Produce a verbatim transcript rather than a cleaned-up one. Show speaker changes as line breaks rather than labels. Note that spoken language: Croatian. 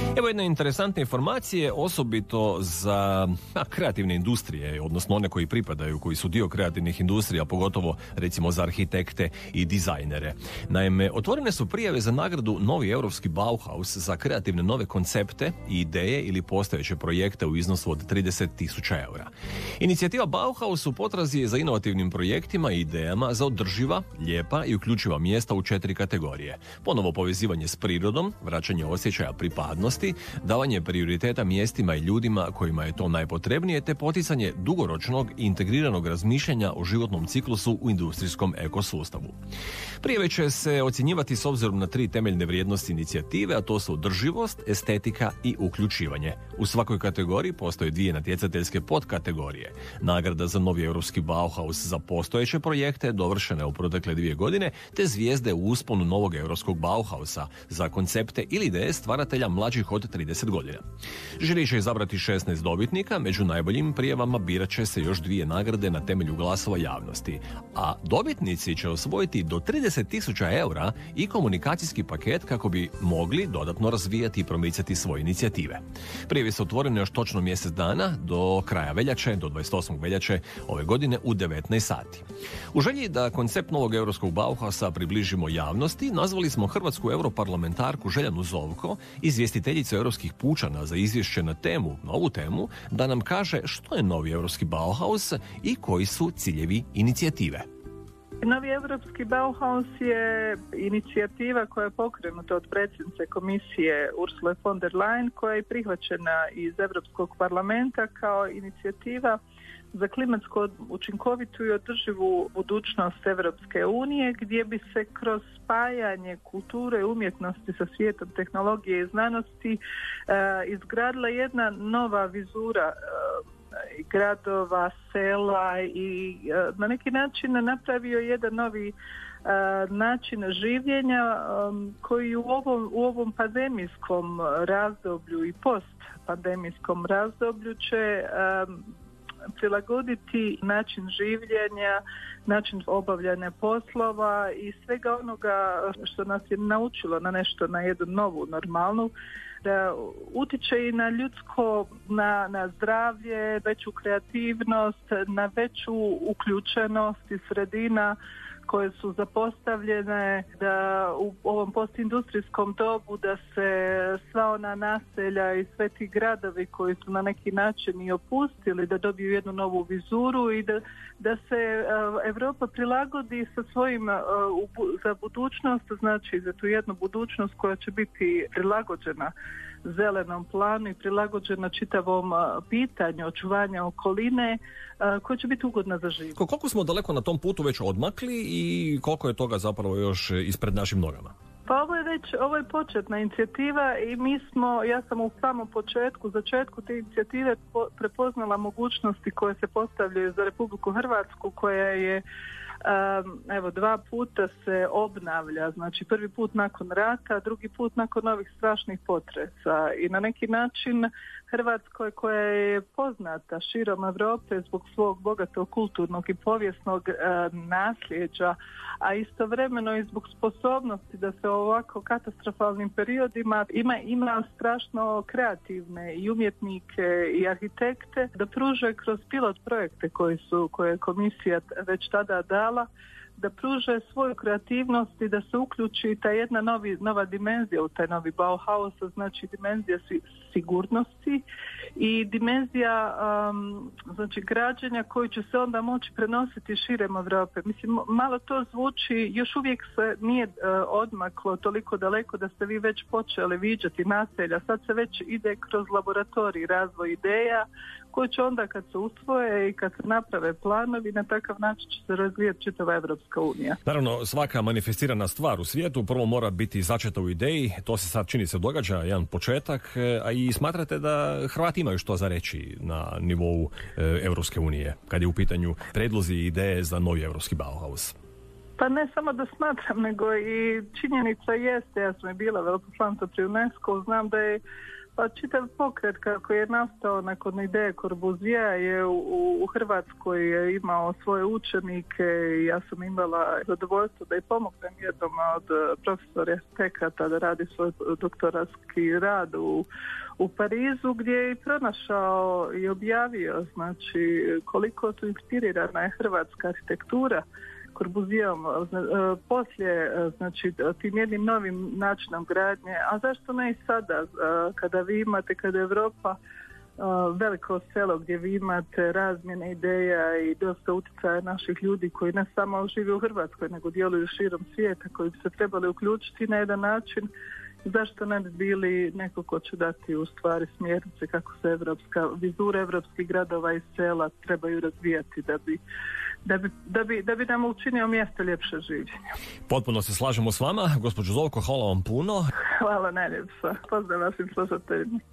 Evo jedne interesantne informacije, osobito za a, kreativne industrije, odnosno one koji pripadaju, koji su dio kreativnih industrija, pogotovo recimo za arhitekte i dizajnere. Naime, otvorene su prijave za nagradu Novi europski Bauhaus za kreativne nove koncepte i ideje ili postojeće projekte u iznosu od trideset tisuća eura. Inicijativa Bauhaus u potrazi je za inovativnim projektima i idejama za održiva, lijepa i uključiva mjesta u četiri kategorije. Ponovo povezivanje s prirodom, vraćanje osjećaja pripadnosti, davanje prioriteta mjestima i ljudima kojima je to najpotrebnije, te poticanje dugoročnog i integriranog razmišljanja o životnom ciklusu u industrijskom ekosustavu. Prijave će se ocjenjivati s obzirom na tri temeljne vrijednosti inicijative, a to su održivost, estetika i uključivanje. U svakoj kategoriji postoje dvije natjecateljske podkategorije. Nagrada za Novi europski Bauhaus za postojeće projekte dovršene u protekle dvije godine, te zvijezde u usponu Novog europskog Bauhausa za koncepte ili ideje stvaratelja mlađih od trideset godina. Žiri će izabrati šesnaest dobitnika, među najboljim prijavama birat će se još dvije nagrade na temelju glasova javnosti, a dobitnici će osvojiti do trideset tisuća eura i komunikacijski paket kako bi mogli dodatno razvijati i promicati svoje inicijative. Prijave su otvorene još točno mjesec dana, do kraja veljače, do dvadeset osmog veljače ove godine u devetnaest sati. U želji da koncept Novog europskog Bauhausa približimo javnosti, nazvali smo hrvatsku europarlamentarku Željanu Zovko, izvjestiteljicu europskih pučana za izvješće na temu, na ovu temu, da nam kaže što je Novi europski Bauhaus i koji su ciljevi inicijative.
Novi europski Bauhaus je inicijativa koja je pokrenuta od predsjednice komisije Ursule von der Leyen, koja je prihvaćena iz Europskog parlamenta kao inicijativa za klimatsko učinkovitu i održivu budućnost Europske unije, gdje bi se kroz spajanje kulture i umjetnosti sa svijetom tehnologije i znanosti uh, izgradila jedna nova vizura uh, gradova, sela i uh, na neki način napravio jedan novi uh, način življenja um, koji u ovom, u ovom pandemijskom razdoblju i postpandemijskom razdoblju će um, prilagoditi način življenja, način obavljanja poslova i svega onoga što nas je naučilo na nešto, na jednu novu normalnu, da utiče i na ljudsko, na, na zdravlje, veću kreativnost, na veću uključenost i sredina koje su zapostavljene, da u ovom postindustrijskom dobu da se sva ona naselja i sve ti gradovi koji su na neki način i opustili, da dobiju jednu novu vizuru i da, da se uh, Europa prilagodi sa svojim uh, u, za budućnost, znači za tu jednu budućnost koja će biti prilagođena zelenom planu i prilagođena čitavom pitanju očuvanja okoline koja će biti ugodna za život.
Koliko smo daleko na tom putu već odmakli i koliko je toga zapravo još ispred našim nogama?
Pa ovo je već, ovo je početna inicijativa i mi smo, ja sam u samom početku, začetku te inicijative prepoznala mogućnosti koje se postavljaju za Republiku Hrvatsku, koja je Um, evo, dva puta se obnavlja, znači prvi put nakon rata, drugi put nakon ovih strašnih potresa i na neki način Hrvatskoj, koja je poznata širom Europe zbog svog bogatog kulturnog i povijesnog e, nasljeđa, a istovremeno i zbog sposobnosti da se u ovako katastrofalnim periodima ima, ima strašno kreativne i umjetnike i arhitekte da pruže kroz pilot projekte koji su, koje je komisija već tada dala, da pruže svoju kreativnost i da se uključi ta jedna novi, nova dimenzija u taj novi Bauhaus, znači dimenzija sigurnosti i dimenzija um, znači građenja koji će se onda moći prenositi širem Europe. Mislim, malo to zvuči, još uvijek se nije uh, odmaklo toliko daleko da ste vi već počeli viđati naselja, sad se već ide kroz laboratorij razvoj ideja koji će onda kad se usvoje i kad se naprave planovi, na takav način će se razvijati čitava Evropska unija.
Naravno, svaka manifestirana stvar u svijetu prvo mora biti začeta u ideji, to se sad čini se događa, jedan početak, a i smatrate da Hrvati imaju što za reći na nivou e, Evropske unije, kad je u pitanju predlozi i ideje za novi Europski Bauhaus?
Pa ne samo da smatram, nego i činjenica jeste, ja sam je bila veleposlanica pri UNESCO, znam da je pa čitav pokret kako je nastao nakon ideje Corbusijea je u, u Hrvatskoj je imao svoje učenike i ja sam imala zadovoljstvo da je pomognem jednom od profesora Tekata da radi svoj doktoratski rad u, u Parizu gdje je i pronašao i objavio znači koliko su inspirirana je hrvatska arhitektura Corbusieom, poslije, znači, tim jednim novim načinom gradnje, a zašto ne i sada, kada vi imate, kada je Europa veliko selo gdje vi imate razmjene ideja i dosta utjecaja naših ljudi koji ne samo žive u Hrvatskoj, nego djeluju širom svijeta, koji bi se trebali uključiti na jedan način, zašto ne bi bili neko ko će dati u stvari smjernice kako se evropska, vizura evropskih gradova i sela trebaju razvijati da bi Da bi, da, bi, da bi nam učinio mjesto ljepše življenje.
Potpuno se slažemo s vama. Gospođo Zovko, hvala vam puno.
Hvala najljepša. Pozdrav vašim slušateljima.